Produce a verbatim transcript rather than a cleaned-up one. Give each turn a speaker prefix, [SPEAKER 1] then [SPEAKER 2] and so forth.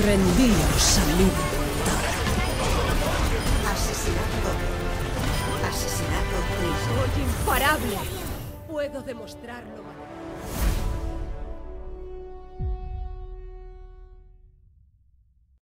[SPEAKER 1] Rendíos a mi voluntad.
[SPEAKER 2] Asesinato doble. Asesinato triple.
[SPEAKER 1] Soy imparable. Puedo demostrarlo.